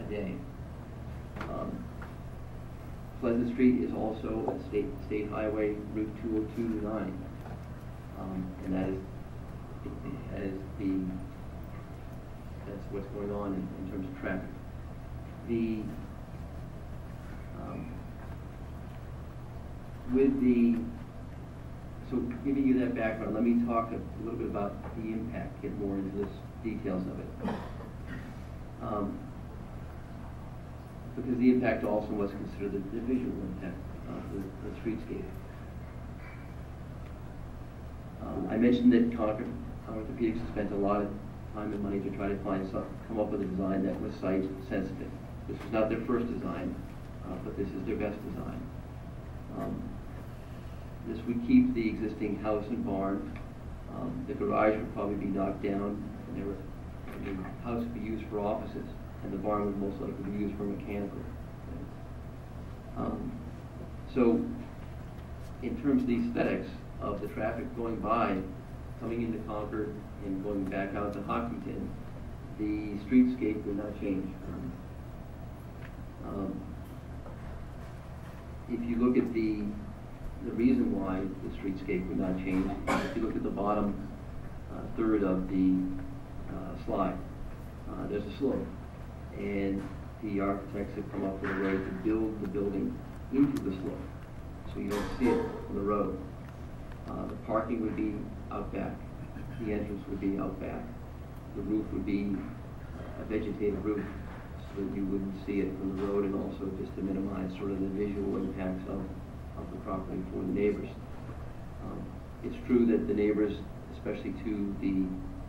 day. Pleasant Street is also a state highway, Route 202-9, and that's what's going on in terms of traffic. So giving you that background, let me talk a little bit about the impact, get more into the details of it. Because the impact also must consider the visual impact of the streetscape. I mentioned that Concord Orthopedics has spent a lot of time and money to try to come up with a design that was site sensitive. This was not their first design, but this is their best design. This would keep the existing house and barn. The garage would probably be knocked down, and the house would be used for offices, and the barn would most likely be used for mechanical. So, in terms of the aesthetics of the traffic going by, coming into Concord and going back out to Hopkinton, the streetscape would not change. If you look at the reason why the streetscape would not change, if you look at the bottom third of the slide, there's a slope, and the architects have come up with a way to build the building into the slope, so you don't see it on the road. The parking would be out back, the entrance would be out back, the roof would be a vegetative roof, so that you wouldn't see it from the road, and also just to minimize sort of the visual impacts of the property for the neighbors. It's true that the neighbors, especially to the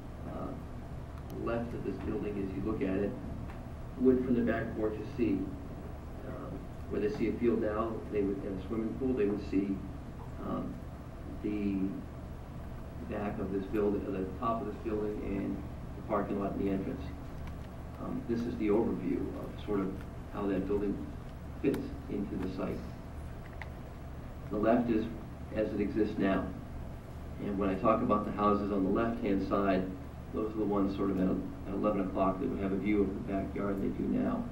left of this building as you look at it, would from the back porches see, where they see a field now, they would, and a swimming pool, they would see the back of this building, the top of this building, and the parking lot and the entrance. This is the overview of sort of how that building fits into the site. The left is as it exists now. And when I talk about the houses on the left-hand side, those are the ones sort of at 11 o'clock that would have a view of the backyard they do now.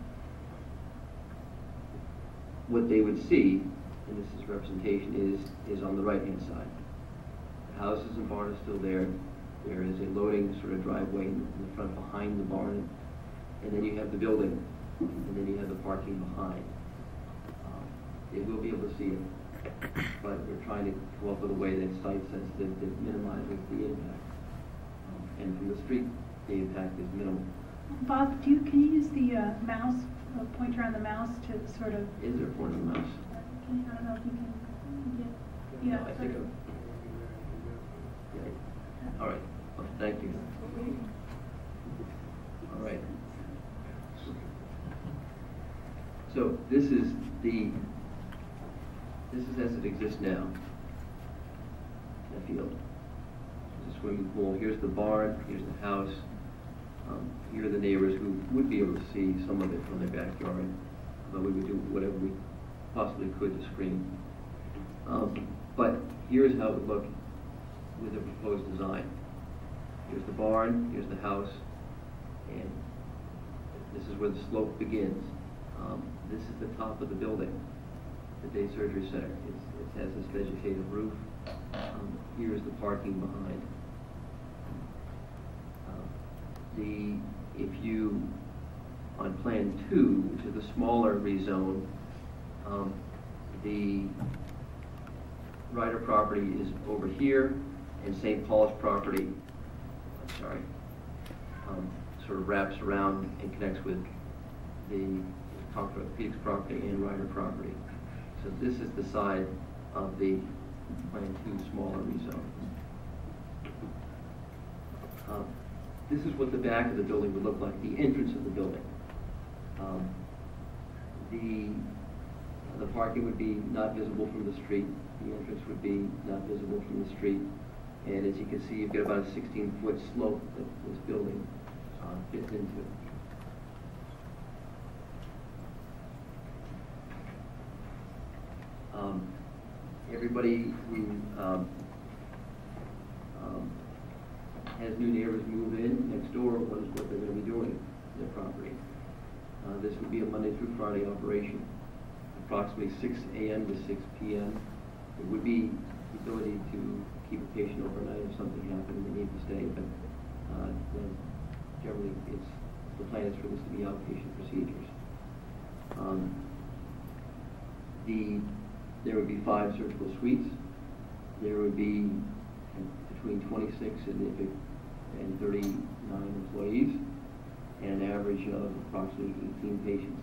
What they would see, and this is representation, is on the right-hand side. The houses and barn are still there. There is a loading sort of driveway in the front behind the barn, and then you have the building, and then you have the parking behind. They will be able to see it, but we're trying to come up with a way that's site sensitive that minimizes the impact. And from the street, the impact is minimal. Bob, can you use the mouse, pointer on the mouse to sort of... Is there a pointer on the mouse? I don't know if you can get... Yeah, I think all right. Well, thank you. All right. So this is as it exists now. The field. There's a swimming pool. Here's the barn. Here's the house. Here are the neighbors who would be able to see some of it from their backyard. But we would do whatever we possibly could to screen. But here's how it would look with the proposed design. Here's the barn. Here's the house. And this is where the slope begins. This is the top of the building, the day surgery center. It has this vegetative roof. Here's the parking behind. If you, on plan 2, which is the smaller rezone, the Ryder property is over here, and St. Paul's property, sort of wraps around and connects with the Concord Orthopedics property and Ryder property. So this is the side of the plan 2 smaller rezone. This is what the back of the building would look like, the entrance of the building. The parking would be not visible from the street. The entrance would be not visible from the street. And as you can see, you've got about a 16-foot slope that this building fits into. Everybody who has new neighbors move in next door, what they're going to be doing to their property. This through Friday operation, approximately 6 a.m. to 6 p.m. There would be the ability to keep a patient overnight if something happened and they need to stay, but then generally the plan is for this to be outpatient procedures. There would be 5 surgical suites. There would be between 26 and 39 employees, and an average of approximately 18 patients.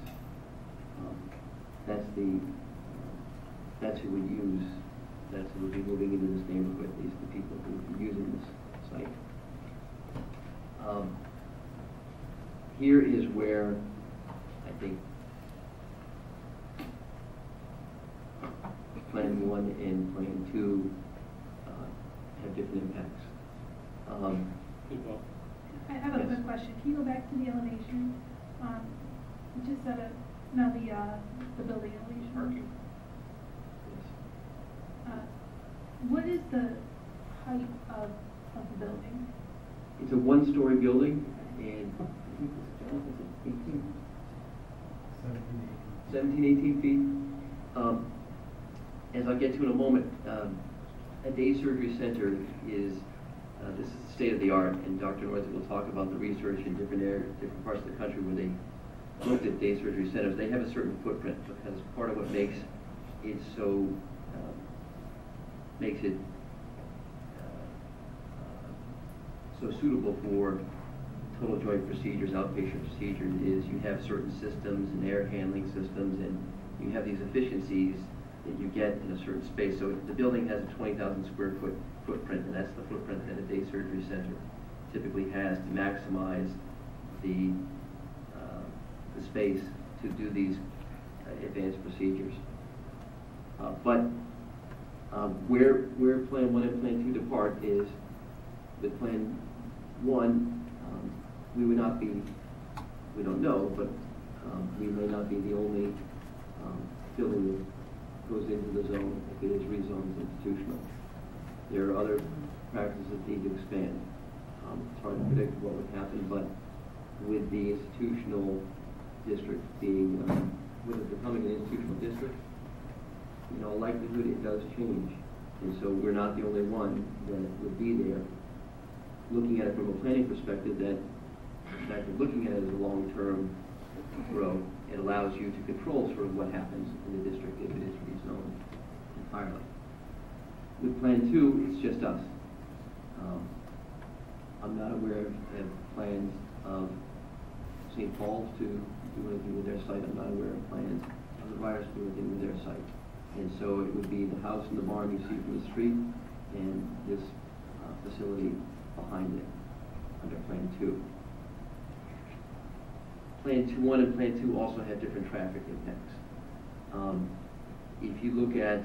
That's who would use. That's who would be moving into this neighborhood. These are the people who would be using this site. Here is where I think Plan 1 and Plan 2 have different impacts. I have a quick question. Can you go back to the elevation? Just the building elevation. Parking. What is the height of the building? It's a one-story building, and I think it's 17, 18 feet. As I'll get to in a moment, a day surgery center is this is state of the art, and Dr. Noisy will talk about the research in different parts of the country where they looked at day surgery centers. They have a certain footprint because part of what makes it so so suitable for total joint procedures, outpatient procedures, is you have certain systems and air handling systems, and you have these efficiencies that you get in a certain space. So the building has a 20,000 square foot footprint, and that's the footprint that a day surgery center typically has to maximize the space to do these advanced procedures. But where Plan 1 and Plan 2 depart is with Plan 1, we would not be, we don't know, but we may not be the only building that goes into the zone if it is rezoned as institutional. There are other practices that need to expand. It's hard to predict what would happen, but with the institutional district being, with it becoming an institutional district, in all likelihood it does change. And so we're not the only one that would be there. Looking at it from a planning perspective, that in fact we're looking at it as a long-term growth. It allows you to control sort of what happens in the district if it is rezoned entirely. With Plan 2, it's just us. I'm not aware of plans of St. Paul's to do anything with their site. I'm not aware of plans of the Riders to do anything with their site. And so it would be the house and the barn you see from the street and this facility behind it under Plan 2. Plan 2.1 and Plan 2 also have different traffic impacts. If you look at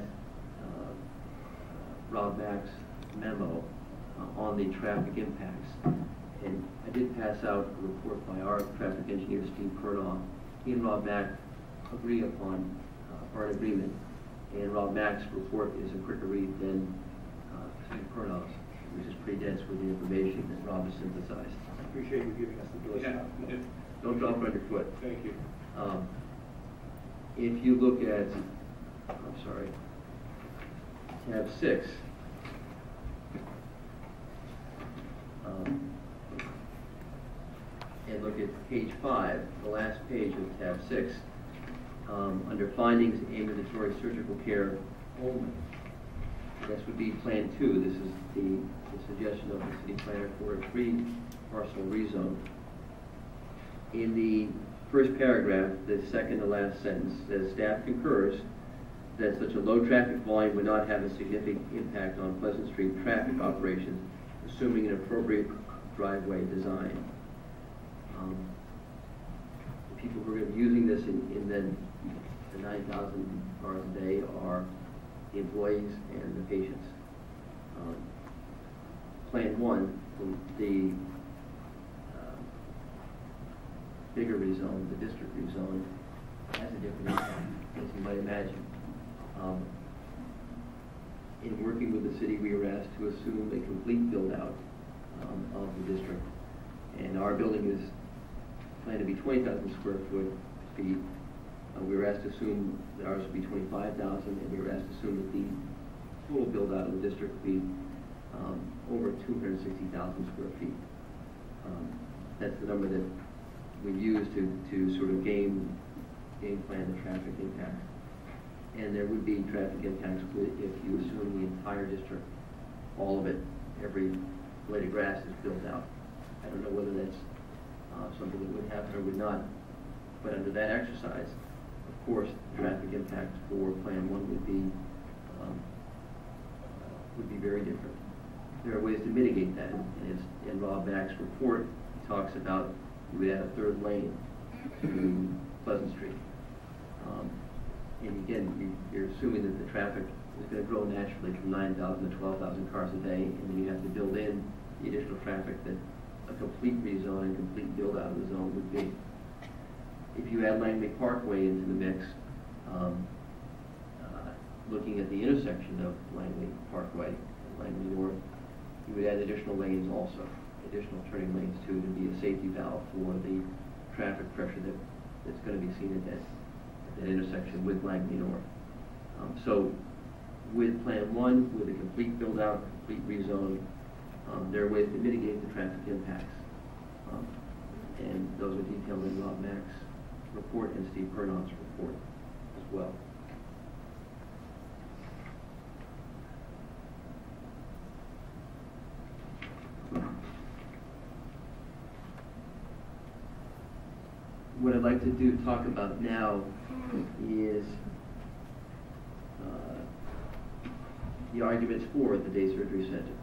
Rob Mack's memo on the traffic impacts, and I did pass out a report by our traffic engineer, Steve Pernoff. He and Rob Mack agree upon, or an agreement, and Rob Mack's report is a quicker read than Steve Pernoff's, which is pretty dense with the information that Rob has synthesized. I appreciate you giving us the bill. Yeah. Don't drop it on your foot. Thank you. If you look at, tab 6, and look at page 5, the last page of tab 6, under findings, ambulatory surgical care only. This would be Plan 2. This is the suggestion of the city planner for a 3-parcel rezone. In the first paragraph, the second to last sentence says, staff concurs that such a low traffic volume would not have a significant impact on Pleasant Street traffic operations, assuming an appropriate driveway design. The people who are going to be using this in the 9,000 cars a day are the employees and the patients. Plan 1, the bigger rezone, the district rezone, has a different impact, as you might imagine. In working with the city, we were asked to assume a complete build-out of the district, and our building is planned to be 20,000 square feet, We were asked to assume that ours would be 25,000, and we were asked to assume that the total build out of the district would be over 260,000 square feet. That's the number that we use to sort of game plan the traffic impacts. And there would be traffic impacts if you assume the entire district, all of it, every blade of grass is built out. I don't know whether that's something that would happen or would not, but under that exercise, of course, the traffic impacts for Plan 1 would be very different. There are ways to mitigate that, and in Rob Mack's report, he talks about you would add a third lane to Pleasant Street. And again, you're assuming that the traffic is going to grow naturally from 9,000 to 12,000 cars a day, and then you have to build in the additional traffic that a complete rezone and complete build out of the zone would be. If you add Langley Parkway into the mix, looking at the intersection of Langley Parkway and Langley North, you would add additional lanes also, additional turning lanes too, to be a safety valve for the traffic pressure that's going to be seen at that intersection with Langley North. So with Plan 1, with a complete build out, complete rezone, there are ways to mitigate the traffic impacts. And those are detailed in Rob Mack's report and Steve Pernoff's report as well. What I'd like to talk about now is the arguments for the Day Surgery Center.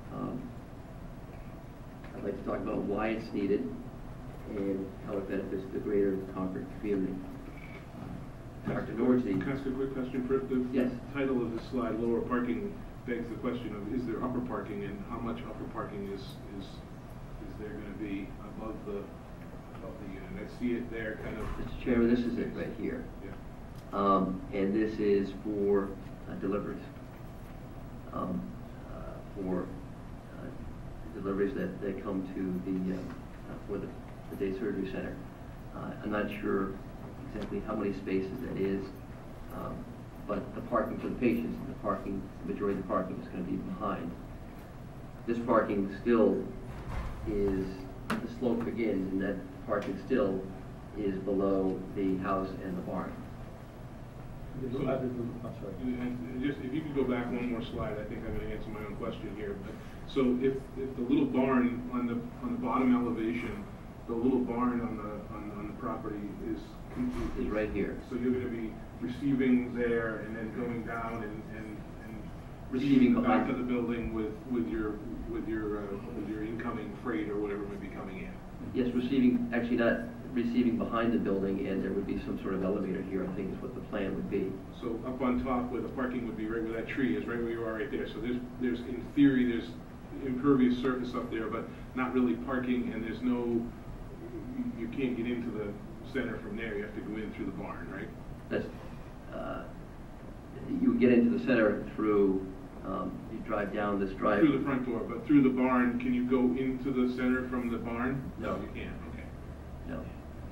I'd like to talk about why it's needed and how it benefits the greater Concord community. Dr. Nordsey. Can I ask a quick question? For the Yes. title of the slide, lower parking, begs the question of, is there upper parking, and how much upper parking is there going to be above the unit? I see it there kind of. Mr. Chairman, this is it right here. Yeah. And this is for deliveries. For deliveries that come to for the Day Surgery Center. I'm not sure exactly how many spaces that is, but the parking for the patients, the majority of the parking is going to be behind. This parking still is, the slope begins, and that parking still is below the house and the barn. I'm sorry. And just if you could go back one more slide, I think I'm going to answer my own question here. But so if the little barn on the bottom elevation, the little barn on the property is right here. So you're going to be receiving there and then going down and Receiving the behind back of the building with your incoming freight or whatever may be coming in. Yes, actually not receiving behind the building, and there would be some sort of elevator here, I think is what the plan would be. So up on top where the parking would be, right where that tree is, right where you are right there. So there's in theory, there's impervious surface up there, but not really parking, and there's no, you can't get into the center from there. You have to go in through the barn, right? That's, you get into the center through, you drive down this driveway. Through the front door, but through the barn, can you go into the center from the barn? No. You can't, okay. No.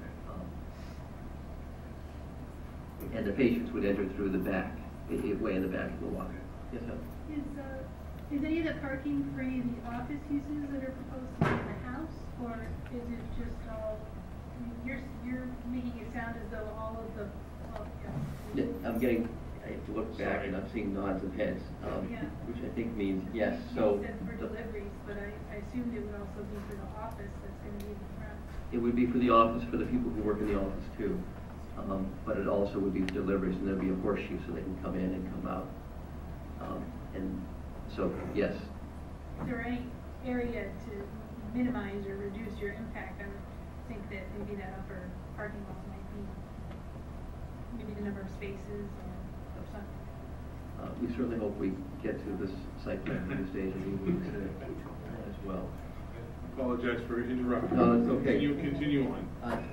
And the patients would enter through the back, way in the back of the lot. Yes, sir? Is any of the parking for any of the office uses that are proposed to be in the house, or is it just all, I mean, you're making it sound as though all of the, Yeah, I have to look back and I'm seeing nods of heads, which I think means yes. So you said for deliveries, but I assumed it would also be for the office that's going to be in the front. It would be for the office, for the people who work in the office too. But it also would be for deliveries, and there'd be a horseshoe so they can come in and come out. And so, yes. Is there any area to minimize or reduce your impact? I would think that maybe that upper parking lot might be, maybe the number of spaces or something. We certainly hope we get to this site plan review stage in weeks as well. I apologize for interrupting. No, it's okay. Continue on.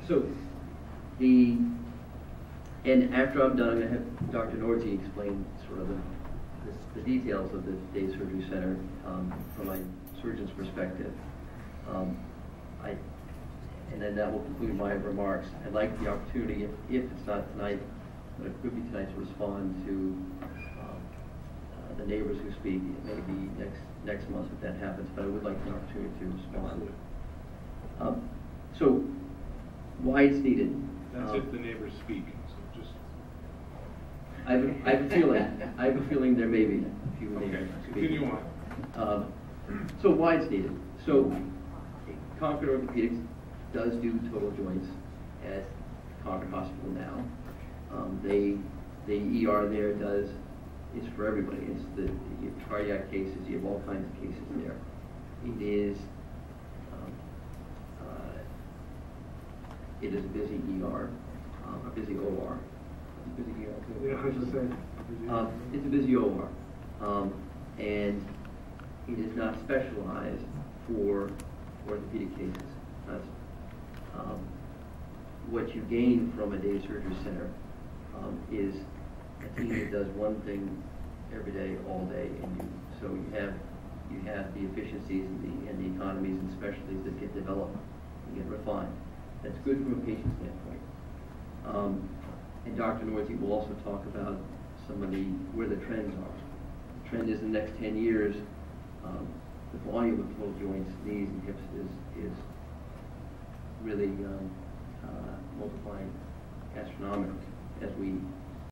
And after I'm done, I'm going to have Dr. Nordsey explain sort of the details of the Day Surgery Center from my surgeon's perspective. and then that will conclude my remarks. I'd like the opportunity, if it's not tonight, but it could be tonight, to respond to the neighbors who speak. It may be next month if that happens, but I would like the opportunity to respond. So, why it's needed? That's if the neighbors speak, so just. I have a feeling there may be a few Okay, neighbors continue speaking. on. So why it's needed? So Concord Orthopedics does do total joints at Concord Hospital now. The ER there it's for everybody. It's you have cardiac cases, you have all kinds of cases there. It is a busy ER, a busy OR. Busy ER too. Yeah, I was just saying. It's a busy OR, and it is not specialized for orthopedic cases. That's, what you gain from a day surgery center is a team that does one thing every day, all day, and you have the efficiencies and the economies and specialties that get developed and get refined. That's good from a patient standpoint. And Dr. Nordsey will also talk about where the trends are. The trend is in the next 10 years, the volume of total joints, knees and hips is really multiplying astronomically as we